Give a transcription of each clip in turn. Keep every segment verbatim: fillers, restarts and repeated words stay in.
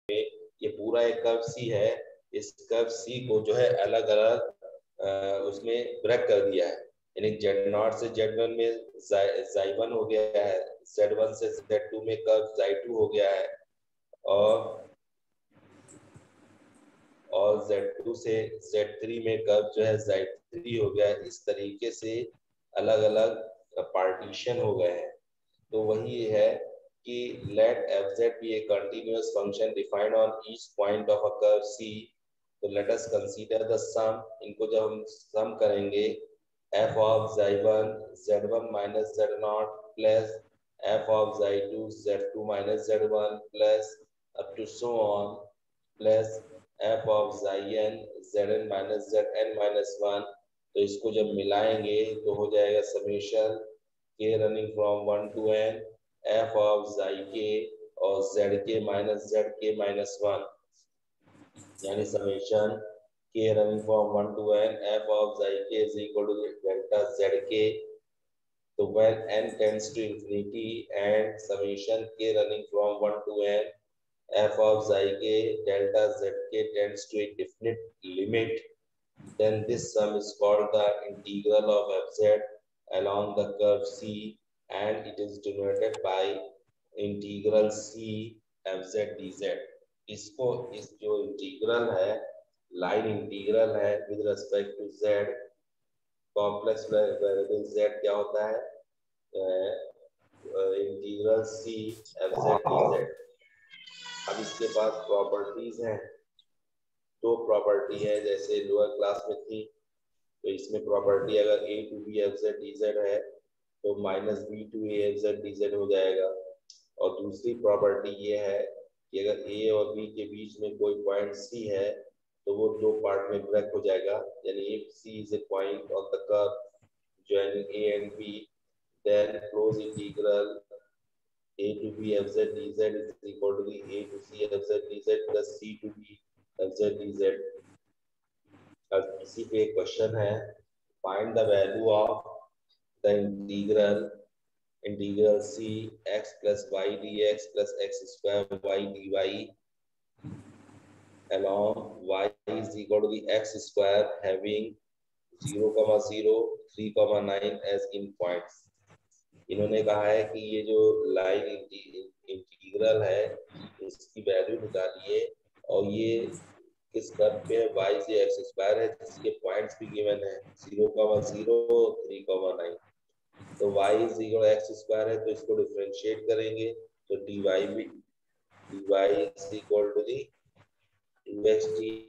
ये पूरा एक कर्व सी है, इस कर्व सी को जो है अलग अलग उसमें ब्रेक कर दिया है, यानी जेड नॉट से जेड वन में जाई वन हो गया है, जेड वन से जेड टू में कर्व जाई टू हो गया है, और और जेड टू से जेड थ्री में कर्व जो है जेड थ्री हो गया है। इस तरीके से अलग अलग पार्टीशन हो गए हैं। तो वही है कि let fz be a continuous function defined on each point of a curve C. तो let us consider the sum. इनको जब हम sum करेंगे f of xi one z one minus z naught plus f of xi two z two minus z one plus up to so on plus f of xi n zn minus zn minus one. तो इसको जब मिलाएंगे तो हो जाएगा summation k running from one to n f of xi k और zk minus zk minus one, यानी summation k running from one to n f of xi k is equal to delta zk. तो when n tends to infinity and summation k running from one to n f of xi k delta zk tends to a definite limit, then this sum is called the integral of fz along the curve C, and it is denoted by integral C F Z D Z. इसको इस जो integral है line integral है with respect to Z, complex variable Z क्या होता है, integral C F Z D Z. अब इसके पास प्रॉपर्टीज हैं, दो प्रॉपर्टी है जैसे लोअर क्लास में थी. तो इसमें प्रॉपर्टी अगर A to B F Z D Z है तो minus B to A F Z D Z हो जाएगा. और दूसरी प्रॉपर्टी ये है कि अगर ए और बी के बीच में कोई पॉइंट सी है तो वो दो पार्ट में ब्रेक हो जाएगा, यानी if C is a point of the curve joining A and B, then close integral a to b f z dz is equal to the a to c f z dz plus c to b f z dz. अब इसी पे एक question है, find the value of the integral integral c x plus y dx plus x square y dy along y is equal to the x square having zero comma zero three comma nine as in points. इन्होंने कहा है कि ये जो line integral है इसकी value निकालिए और ये किस कर्व पे है, y से x स्क्वायर है जिसके पॉइंट्स भी गिवन है zero comma zero three comma nine. तो y is equal x square है तो इसको डिफरेंशिएट करेंगे तो dy भी dy is equal to D two x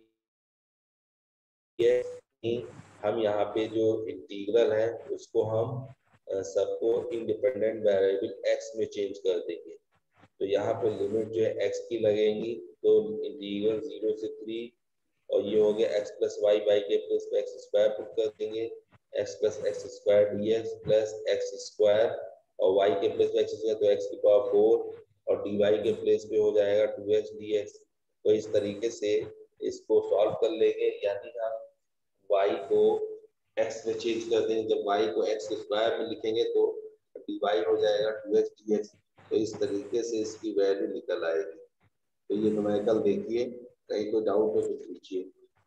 dx. हम यहाँ पे जो इंटीग्रल है उसको हम सबको इंडिपेंडेंट वेरिएबल x में चेंज कर देंगे. तो यहाँ पे लिमिट जो है x की लगेंगी तो इंटीग्रल जीरो से थ्री और ये हो गया x plus Y by K plus x square put कर देंगे x plus x square D X plus x square और y के प्लेस पे एक्स स्क्वायर तो x की पावर फोर और dy के प्लेस पे हो जाएगा टू एक्स dx. तो इस तरीके से इसको सॉल्व कर लेंगे, यानी हम y को x में चेंज कर देंगे. जब y को x स्क्वायर में लिखेंगे तो dy हो जाएगा टू एक्स dx. तो इस तरीके से इसकी वैल्यू निकल आएगी. तो ये न्यूमेरिकल देखिए, कहीं कोई डाउट हो तो पूछिए.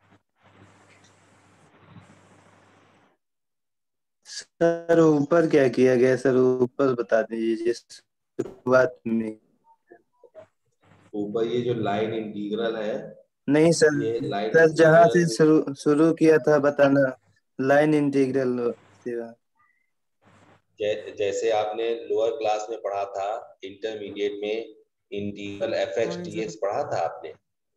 सर ऊपर क्या किया गया सर, ऊपर बता दीजिए शुरुआत में. ऊपर ये जो लाइन इंटीग्रल है, नहीं सर, ये लाइन सर जहाँ से इंटीग्रल शुरू शुरू किया था बताना, लाइन इंटीग्रल से. जै, जैसे आपने लोअर क्लास में पढ़ा था, इंटरमीडिएट में integral F X D X पढ़ा था आपने.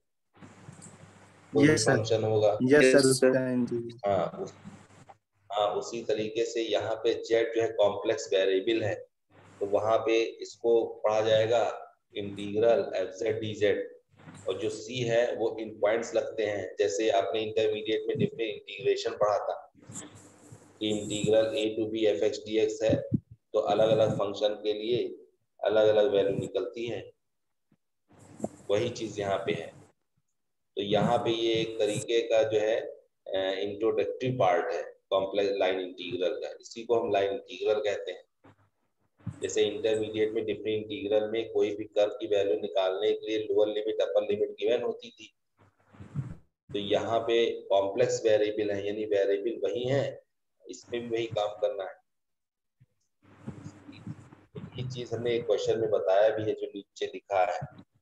कोई भी फंक्शन होगा, यस सर. हाँ उस, हाँ उसी तरीके से यहाँ पे जेड जो है कॉम्प्लेक्स वेरिएबल है तो वहां पे इसको पढ़ा जाएगा integral F Z D Z. और जो सी है वो इन पॉइंट्स लगते हैं, जैसे आपने इंटरमीडिएट में डिफरेंट इंटीग्रेशन पढ़ा था कि integral A to B F X D X है तो अलग अलग फंक्शन के लिए अलग अलग वैल्यू निकलती हैं. वही चीज यहाँ पे है. तो यहाँ पे ये एक तरीके का जो है इंट्रोडक्टरी पार्ट है कॉम्प्लेक्स लाइन इंटीग्रल का, इसी को हम लाइन इंटीग्रल कहते हैं. जैसे इंटरमीडिएट में डिफरेंट इंटीग्रल में कोई भी कर्व की वैल्यू निकालने के लिए lower limit upper limit given होती थी, तो यहाँ पे कॉम्प्लेक्स वेरिएबल है, यानी वेरिएबल वही है, इसमें भी वही काम करना है। ये चीज हमने एक क्वेश्चन में बताया भी है, जो नीचे लिखा है,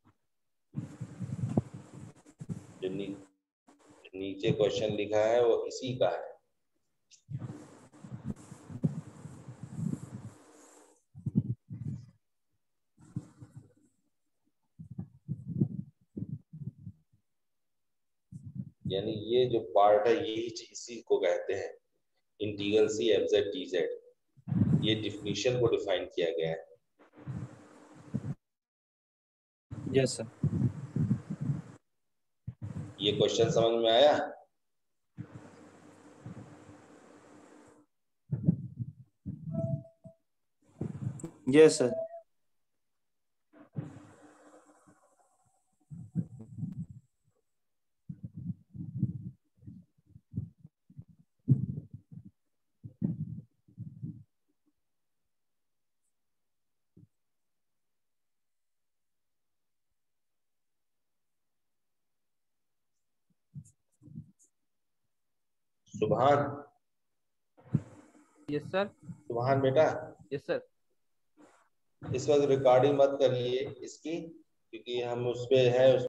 जो नी, नीचे क्वेश्चन लिखा है वो इसी का है। यानी ये जो पार्ट है यही इसी को कहते हैं integral C F Z D Z. ये डिफिनीशन को डिफाइन किया गया है। Yes sir. ये क्वेश्चन समझ में आया? Yes sir. Subhan, yes sir. Subhan बेटा, यस सर। इस वक्त रिकॉर्डिंग मत करिए इसकी, क्योंकि हम उस पे है।